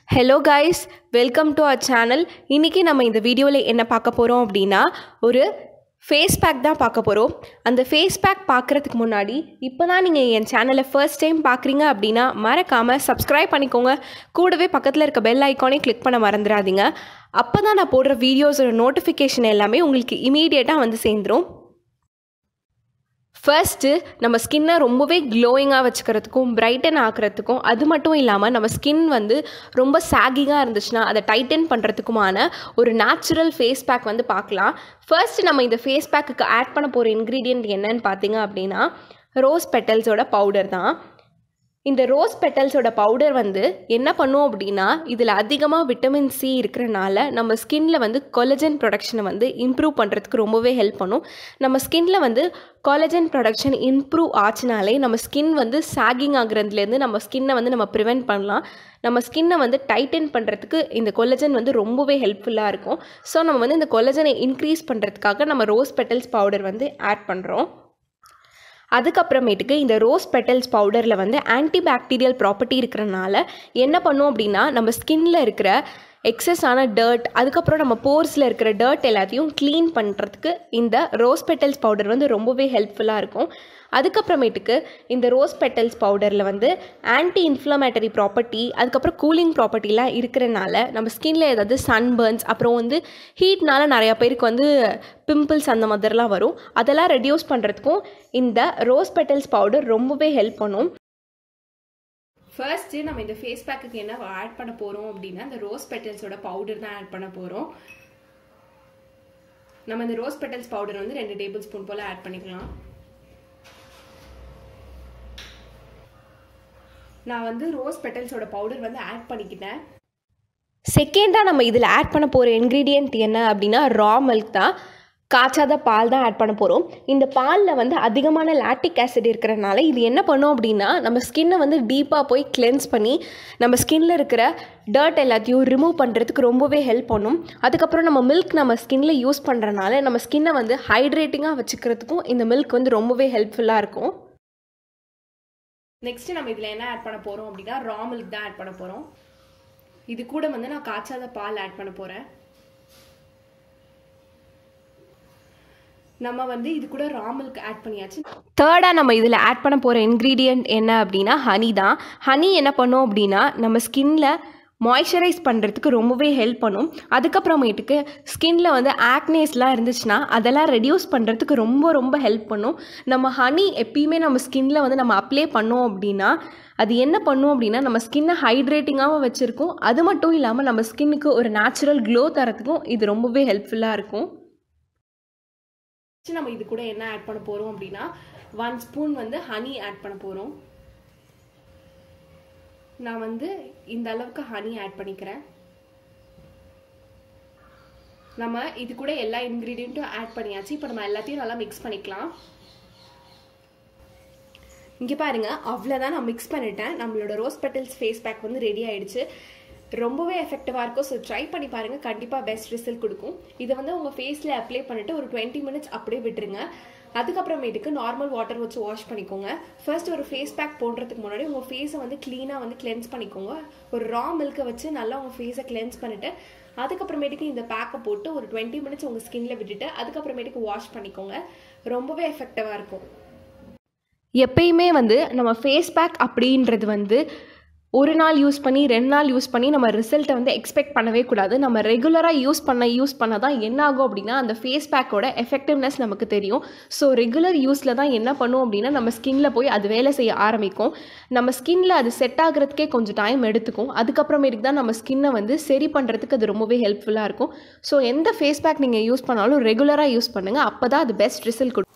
Hello guys, welcome to our channel. இன்னைக்கு நம்ம இந்த வீடியோல என்ன பார்க்க போறோம் அப்படினா ஒரு ஃபேஸ் பேக் தான் பார்க்க போறோம். அந்த ஃபேஸ் பேக் பார்க்கிறதுக்கு முன்னாடி இப்போதான் நீங்க என் சேனலை ஃபர்ஸ்ட் டைம் பார்க்கறீங்க அப்படினா மறக்காம Subscribe பண்ணிக்கோங்க. கூடவே பக்கத்துல இருக்க பெல் ஐகானை கிளிக் பண்ண மறந்துடாதீங்க. அப்பதான் நான் போடுற வீடியோஸோட நோட்டிஃபிகேஷன் எல்லாமே உங்களுக்கு இமிடியேட்டா வந்து சேர்ந்துரும். First, நம்ம ஸ்கின்னை ரொம்பவே க்ளோயிங்காக வச்சுக்கிறதுக்கும் பிரைட்டன் ஆக்கிறதுக்கும் அது மட்டும் இல்லாமல் நம்ம ஸ்கின் வந்து ரொம்ப சாகிங்காக இருந்துச்சுன்னா அதை டைட்டன் பண்ணுறதுக்குமான ஒரு நேச்சுரல் ஃபேஸ் பேக் வந்து பார்க்கலாம். ஃபர்ஸ்ட் நம்ம இந்த ஃபேஸ் பேக்குக்கு ஆட் பண்ண போகிற இன்க்ரீடியன்ட் என்னன்னு பார்த்தீங்க அப்படின்னா ரோஸ் பெட்டல்ஸோட பவுடர் தான். இந்த ரோஸ் பெட்டல்ஸோட பவுடர் வந்து என்ன பண்ணும் அப்படின்னா இதில் அதிகமாக விட்டமின் சி இருக்கிறனால நம்ம ஸ்கின்ல வந்து கொலஜன் ப்ரொடக்ஷனை வந்து இம்ப்ரூவ் பண்ணுறதுக்கு ரொம்பவே ஹெல்ப் பண்ணும். நம்ம ஸ்கின்ல வந்து கொலஜன் ப்ரொடக்ஷன் இம்ப்ரூவ் ஆச்சுனாலே நம்ம ஸ்கின் வந்து சாகிங் ஆகுறதுலேருந்து நம்ம ஸ்கின்னை வந்து நம்ம ப்ரிவெண்ட் பண்ணலாம். நம்ம ஸ்கின்னை வந்து டைட்டன் பண்ணுறதுக்கு இந்த கொலஜன் வந்து ரொம்பவே ஹெல்ப்ஃபுல்லாக இருக்கும். ஸோ நம்ம வந்து இந்த கொலஜனை இன்க்ரீஸ் பண்ணுறதுக்காக நம்ம ரோஸ் பெட்டல்ஸ் பவுடர் வந்து ஆட் பண்ணுறோம். அதுக்கப்புறமேட்டுக்கு இந்த ரோஸ் பெட்டல்ஸ் பவுடரில் வந்து ஆன்டிபாக்டீரியல் ப்ராப்பர்ட்டி இருக்கிறனால என்ன பண்ணும் அப்படின்னா நம்ம ஸ்கின்ல இருக்கிற எக்ஸஸான டர்ட் அதுக்கப்புறம் நம்ம போர்ஸில் இருக்கிற டர்ட் எல்லாத்தையும் க்ளீன் பண்ணுறதுக்கு இந்த ரோஸ் பெட்டல்ஸ் பவுடர் வந்து ரொம்பவே ஹெல்ப்ஃபுல்லாக இருக்கும். அதுக்கப்புறமேட்டுக்கு இந்த ரோஸ் பெட்டல்ஸ் பவுடரில் வந்து ஆன்டி இன்ஃப்ளமேட்டரி ப்ராப்பர்ட்டி அதுக்கப்புறம் கூலிங் ப்ராப்பர்ட்டிலாம் இருக்கிறனால நம்ம ஸ்கின்ல ஏதாவது சன்பர்ன்ஸ் அப்புறம் வந்து ஹீட்னால நிறையா பேருக்கு வந்து பிம்பிள்ஸ் அந்த மாதிரிலாம் வரும். அதெல்லாம் ரெடியூஸ் பண்ணுறதுக்கும் இந்த ரோஸ் பெட்டல்ஸ் பவுடர் ரொம்பவே ஹெல்ப் பண்ணும். ஃபர்ஸ்ட்டு நம்ம இந்த ஃபேஸ் பேக்குக்கு என்ன ஆட் பண்ண போகிறோம் அப்படின்னா இந்த ரோஸ் பெட்டல்ஸோட பவுடர் தான் ஆட் பண்ண போகிறோம். நம்ம இந்த ரோஸ் பெட்டல்ஸ் பவுடர் வந்து 2 டேபிள் ஸ்பூன் போல் ஆட் பண்ணிக்கலாம். நான் வந்து ரோஸ் பெட்டல்ஸோட பவுடர் வந்து ஆட் பண்ணிக்கிட்டேன். செகண்டாக நம்ம இதில் ஆட் பண்ண போகிற இன்க்ரீடியன்ட் என்ன அப்படின்னா ரா மில்க் தான். காய்ச்சாத பால் தான் ஆட் பண்ண போகிறோம். இந்த பாலில் வந்து அதிகமான லாக்டிக் ஆசிட் இருக்கிறனால இது என்ன பண்ணும் அப்படின்னா நம்ம ஸ்கின்னை வந்து டீப்பாக போய் கிளென்ஸ் பண்ணி நம்ம ஸ்கின்ல இருக்கிற டர்ட் எல்லாத்தையும் ரிமூவ் பண்ணுறதுக்கு ரொம்பவே ஹெல்ப் பண்ணும். அதுக்கப்புறம் நம்ம மில்க் நம்ம ஸ்கின்ல யூஸ் பண்ணுறனால நம்ம ஸ்கின்னை வந்து ஹைட்ரேட்டிங்காக வச்சுக்கிறதுக்கும் இந்த மில்க் வந்து ரொம்பவே ஹெல்ப்ஃபுல்லாக இருக்கும். நெக்ஸ்ட்டு நம்ம இதில் என்ன ஆட் பண்ண போகிறோம் அப்படின்னா ரா மில்க் தான் ஆட் பண்ண போகிறோம். இது கூட வந்து நான் காய்ச்சாத பால் ஆட் பண்ண போகிறேன். நம்ம வந்து இது கூட ரா மில்க் ஆட் பண்ணியாச்சு. தேர்டாக நம்ம இதில் ஆட் பண்ண போகிற இன்க்ரீடியன்ட் என்ன அப்படின்னா ஹனி தான். ஹனி என்ன பண்ணும் அப்படின்னா நம்ம ஸ்கின்ல மாய்ஸ்சரைஸ் பண்ணுறதுக்கு ரொம்பவே ஹெல்ப் பண்ணும். அதுக்கப்புறமேட்டுக்கு ஸ்கின்ல வந்து ஆக்னேஸ்லாம் இருந்துச்சுன்னா அதெல்லாம் ரெடியூஸ் பண்ணுறதுக்கு ரொம்ப ஹெல்ப் பண்ணும். நம்ம ஹனி எப்பயுமே நம்ம ஸ்கின்ல வந்து நம்ம அப்ளை பண்ணோம் அப்படின்னா அது என்ன பண்ணும் அப்படின்னா நம்ம ஸ்கின்னை ஹைட்ரேட்டிங்காகவும் வச்சுருக்கும். அது மட்டும் இல்லாமல் நம்ம ஸ்கின்னுக்கு ஒரு நேச்சுரல் க்ளோ தரத்துக்கும் இது ரொம்பவே ஹெல்ப்ஃபுல்லாக இருக்கும். நம்ம இது கூட என்ன ஆட் பண்ண போகிறோம் அப்படின்னா 1 ஸ்பூன் வந்து ஹனி ஆட் பண்ண போகிறோம். நான் வந்து இந்த அளவுக்கு ஹனி ஆட் பண்ணிக்கிறேன். நம்ம இது கூட எல்லா இன்க்ரீடியண்ட்டும் ஆட் பண்ணியாச்சு. இப்போ நம்ம எல்லாத்தையும் நல்லா மிக்ஸ் பண்ணிக்கலாம். இங்கே பாருங்க, அவ்வளோதான் நான் மிக்ஸ் பண்ணிட்டேன். நம்மளோட ரோஸ் பெட்டல்ஸ் ஃபேஸ் பேக் வந்து ரெடி ஆயிடுச்சு. ரொம்பவே எஃபெக்டிவாக இருக்கும். ஸோ ட்ரை பண்ணி பாருங்கள், கண்டிப்பாக பெஸ்ட் ரிசல்ட் கொடுக்கும். இதை வந்து உங்கள் ஃபேஸில் அப்ளை பண்ணிவிட்டு ஒரு 20 மினிட்ஸ் அப்படியே விட்டுருங்க. அதுக்கப்புறமேட்டுக்கு நார்மல் வாட்டர் வச்சு வாஷ் பண்ணிக்கோங்க. ஃபர்ஸ்ட் ஒரு ஃபேஸ் பேக் போடுறதுக்கு முன்னாடி உங்கள் ஃபேஸை வந்து க்ளீனாக வந்து கிளென்ஸ் பண்ணிக்கோங்க. ஒரு ரா மில்கை வச்சு நல்லா உங்கள் ஃபேஸை கிளென்ஸ் பண்ணிவிட்டு அதுக்கப்புறமேட்டுக்கு இந்த பேக்கை போட்டு ஒரு 20 மினிட்ஸ் உங்கள் ஸ்கின்ல விட்டுட்டு அதுக்கப்புறமேட்டுக்கு வாஷ் பண்ணிக்கோங்க. ரொம்பவே எஃபெக்டிவாக இருக்கும். எப்பயுமே வந்து நம்ம ஃபேஸ் பேக் அப்படின்றது வந்து ஒரு நாள் யூஸ் பண்ணி 2 நாள் யூஸ் பண்ணி நம்ம ரிசல்ட்டை வந்து எக்ஸ்பெக்ட் பண்ணவே கூடாது. நம்ம ரெகுலராக யூஸ் பண்ண தான் என்ன ஆகும் அப்படின்னா அந்த ஃபேஸ் பேக்கோட எஃபெக்டிவ்னஸ் நமக்கு தெரியும். ஸோ ரெகுலர் யூஸில் தான் என்ன பண்ணும் அப்படின்னா நம்ம ஸ்கின்ல போய் அது வேலை செய்ய ஆரம்பிக்கும். நம்ம ஸ்கின்ல அது செட் ஆகிறதுக்கே கொஞ்சம் டைம் எடுத்துக்கும். அதுக்கப்புறமேட்டுக்கு தான் நம்ம ஸ்கின்னை வந்து சரி பண்ணுறதுக்கு அது ரொம்பவே ஹெல்ப்ஃபுல்லாக இருக்கும். ஸோ எந்த ஃபேஸ் பேக் நீங்கள் யூஸ் பண்ணாலும் ரெகுலராக யூஸ் பண்ணுங்கள். அப்போ தான் அது பெஸ்ட் ரிசல்ட் கொடுக்கும்.